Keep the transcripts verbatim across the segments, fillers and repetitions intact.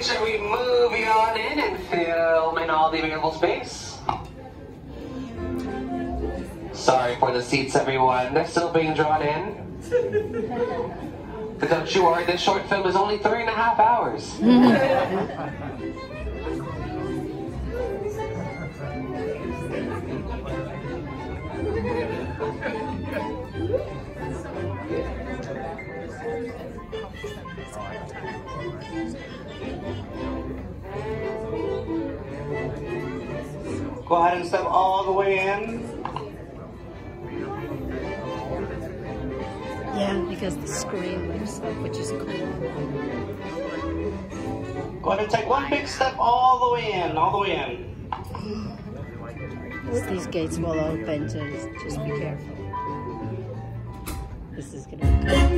Shall we move on in and film in all the available space? Sorry for the seats, everyone. They're still being drawn in. But don't you worry, this short film is only three and a half hours. Go ahead and step all the way in. Yeah, because the screen lifts up, which is cool. Go ahead and take one big step all the way in, all the way in. These gates will open, so just be careful. This is gonna be good.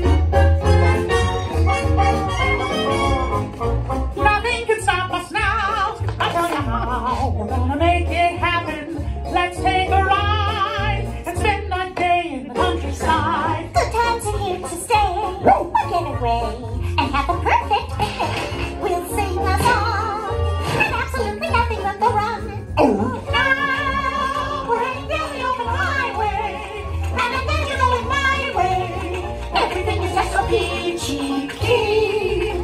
Nothing can stop us now. I tell you how we're gonna make it happen. Let's take a ride and spend a day in the countryside. Good times are here to stay. We'll get away and have a perfect picnic. We'll sing a song and absolutely nothing will go wrong. Oh! Now we're heading down the open highway, and I know you're going my way. Everything is just so peachy keen.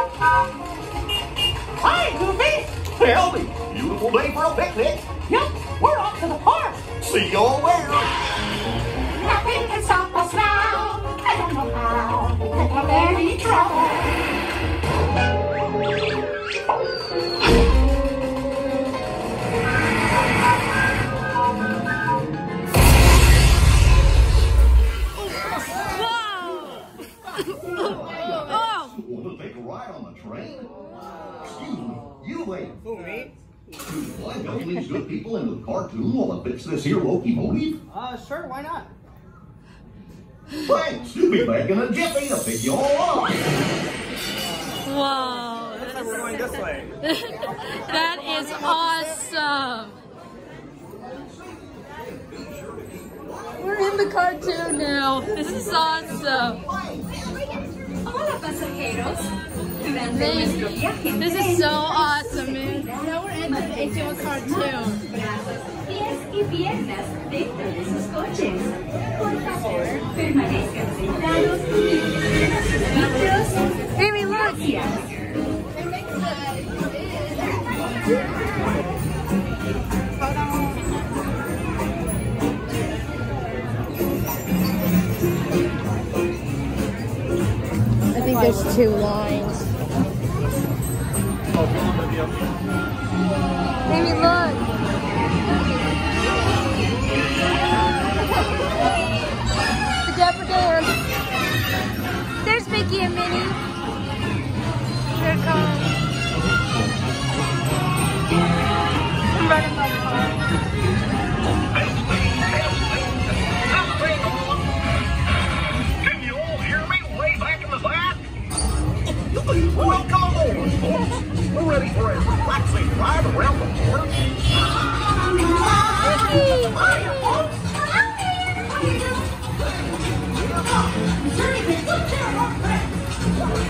Hi, Goofy! Howdy! Beautiful day for a picnic. Yep, we're off to the park. See y'all there. Nothing can stop us now. I don't know how we could have any trouble. Want to take a ride on the train? Excuse me, you wait. Who, me? Why don't these good people into the cartoon while I fix this here locomotive? Uh, sure, why not? Thanks. Be back in a jiffy to pick you all up. Whoa. Looks like we're going this way. That is awesome. We're in the cartoon now. This is awesome. Hola pasajeros. This is so awesome, man. Now we're entering into a cartoon. Pies y piernas dentro de sus coches. Por favor, permanezcan sentados y libres. Baby, look. I think there's two lines. Baby, look. The Dapper Dan. There's Mickey and Minnie. Here it comes. I'm running my car. Can you all hear me way back in the back? Welcome aboard, folks. We're ready for a relaxing ride around the park. Mickey!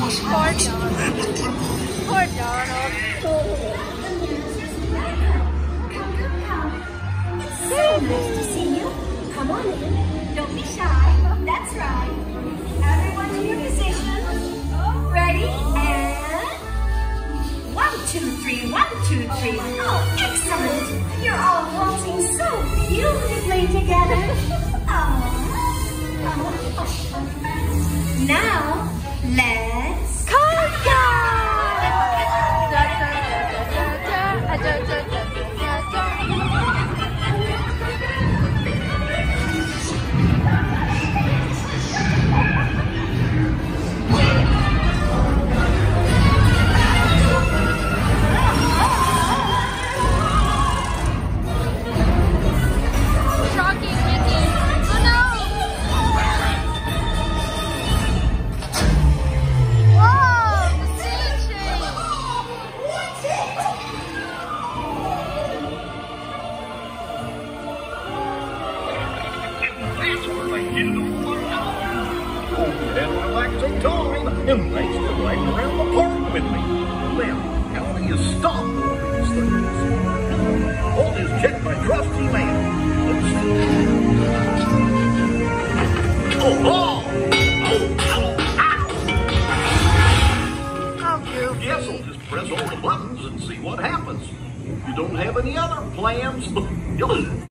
Poor Donald. Poor Donald. So nice to see you. Come on in. Don't be shy. That's right. Everyone to your position. Ready? And one, two, three, one, two, three. Oh, excellent. You're all waltzing so beautifully together. Oh. Now, let's Shocking, Mickey. Oh no! Whoa, the scene change. That's where they get it all out. Oh, had a relaxing time, and they still riding around the park with me. Now, how do you stop all these things? All this checked by trusty man. Let's see. Oh, oh! Oh, ow, ow! Oh, you. Guess I'll just press all the buttons and see what happens. You don't have any other plans?